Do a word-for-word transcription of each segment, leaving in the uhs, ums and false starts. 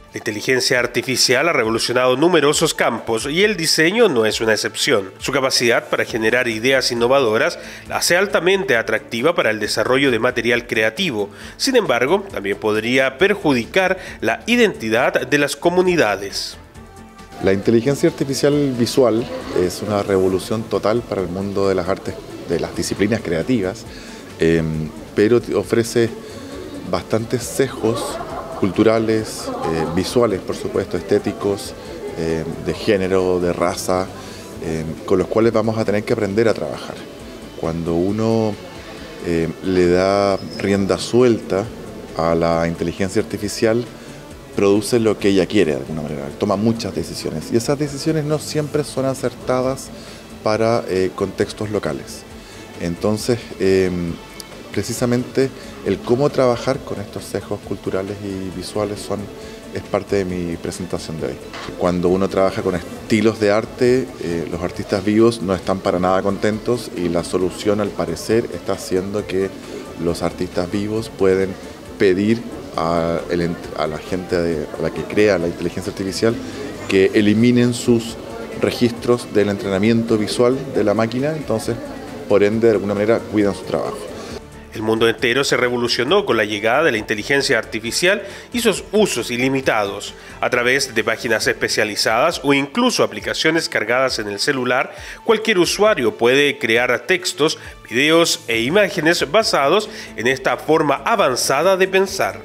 La inteligencia artificial ha revolucionado numerosos campos y el diseño no es una excepción. Su capacidad para generar ideas innovadoras la hace altamente atractiva para el desarrollo de material creativo. Sin embargo, también podría perjudicar la identidad de las comunidades. La inteligencia artificial visual es una revolución total para el mundo de las artes, de las disciplinas creativas, eh, pero ofrece bastantes sesgos culturales, eh, visuales, por supuesto, estéticos, eh, de género, de raza, eh, con los cuales vamos a tener que aprender a trabajar. Cuando uno eh, le da rienda suelta a la inteligencia artificial, produce lo que ella quiere de alguna manera, toma muchas decisiones y esas decisiones no siempre son acertadas para eh, contextos locales. Entonces, eh, precisamente el cómo trabajar con estos sesgos culturales y visuales son, es parte de mi presentación de hoy. Cuando uno trabaja con estilos de arte, eh, los artistas vivos no están para nada contentos y la solución al parecer está haciendo que los artistas vivos pueden pedir a, el, a la gente de, a la que crea la inteligencia artificial que eliminen sus registros del entrenamiento visual de la máquina, entonces por ende de alguna manera cuidan su trabajo. El mundo entero se revolucionó con la llegada de la inteligencia artificial y sus usos ilimitados. A través de páginas especializadas o incluso aplicaciones cargadas en el celular, cualquier usuario puede crear textos, videos e imágenes basados en esta forma avanzada de pensar.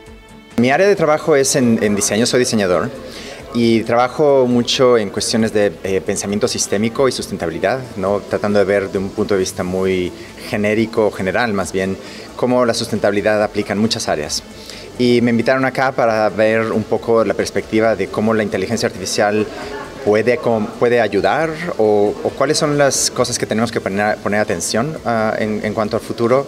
Mi área de trabajo es en, en diseño, soy diseñador. Y trabajo mucho en cuestiones de eh, pensamiento sistémico y sustentabilidad, ¿no? Tratando de ver de un punto de vista muy genérico, general más bien, cómo la sustentabilidad aplica en muchas áreas. Y me invitaron acá para ver un poco la perspectiva de cómo la inteligencia artificial puede, puede ayudar o, o cuáles son las cosas que tenemos que poner, poner atención uh, en, en cuanto al futuro.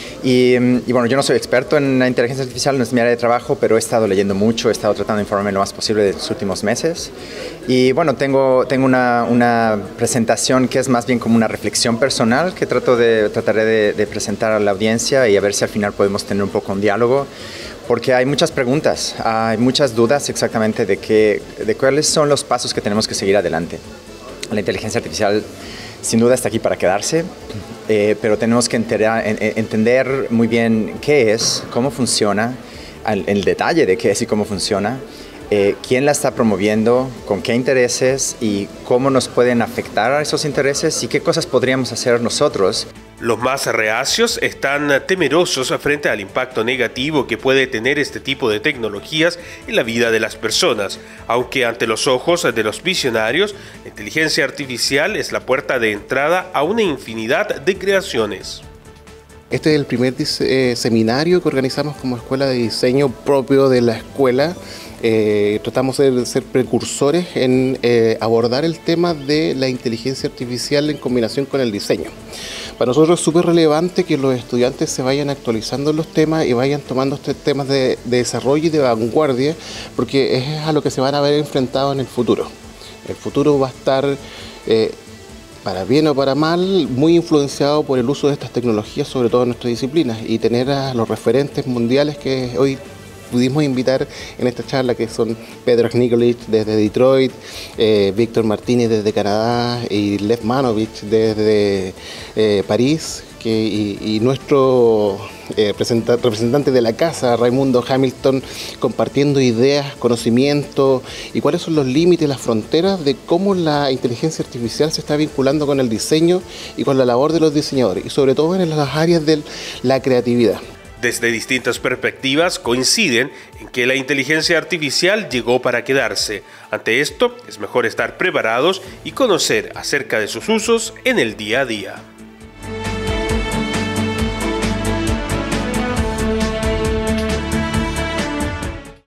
Y, y bueno, yo no soy experto en la inteligencia artificial, no es mi área de trabajo, pero he estado leyendo mucho, he estado tratando de informarme lo más posible de los últimos meses. Y bueno, tengo, tengo una, una presentación que es más bien como una reflexión personal que trato de, trataré de, de presentar a la audiencia y a ver si al final podemos tener un poco un diálogo. Porque hay muchas preguntas, hay muchas dudas exactamente de, qué, de cuáles son los pasos que tenemos que seguir adelante. La inteligencia artificial sin duda está aquí para quedarse, eh, pero tenemos que enterar, en, entender muy bien qué es, cómo funciona, el, el detalle de qué es y cómo funciona, eh, quién la está promoviendo, con qué intereses y cómo nos pueden afectar a esos intereses y qué cosas podríamos hacer nosotros. Los más reacios están temerosos frente al impacto negativo que puede tener este tipo de tecnologías en la vida de las personas, aunque ante los ojos de los visionarios, la inteligencia artificial es la puerta de entrada a una infinidad de creaciones. Este es el primer eh, seminario que organizamos como escuela de diseño propio de la escuela. Eh, tratamos de ser precursores en eh, abordar el tema de la inteligencia artificial en combinación con el diseño. Para nosotros es súper relevante que los estudiantes se vayan actualizando en los temas y vayan tomando estos temas de, de desarrollo y de vanguardia, porque es a lo que se van a ver enfrentados en el futuro. El futuro va a estar, eh, para bien o para mal, muy influenciado por el uso de estas tecnologías, sobre todo en nuestras disciplinas, y tener a los referentes mundiales que hoy pudimos invitar en esta charla, que son Pedro Nikolic desde Detroit, eh, Víctor Martínez desde Canadá y Lev Manovich desde eh, París, que, y, y nuestro eh, representante de la casa, Raimundo Hamilton, compartiendo ideas, conocimiento y cuáles son los límites, las fronteras de cómo la inteligencia artificial se está vinculando con el diseño y con la labor de los diseñadores, y sobre todo en las áreas de la creatividad. Desde distintas perspectivas coinciden en que la inteligencia artificial llegó para quedarse. Ante esto, es mejor estar preparados y conocer acerca de sus usos en el día a día.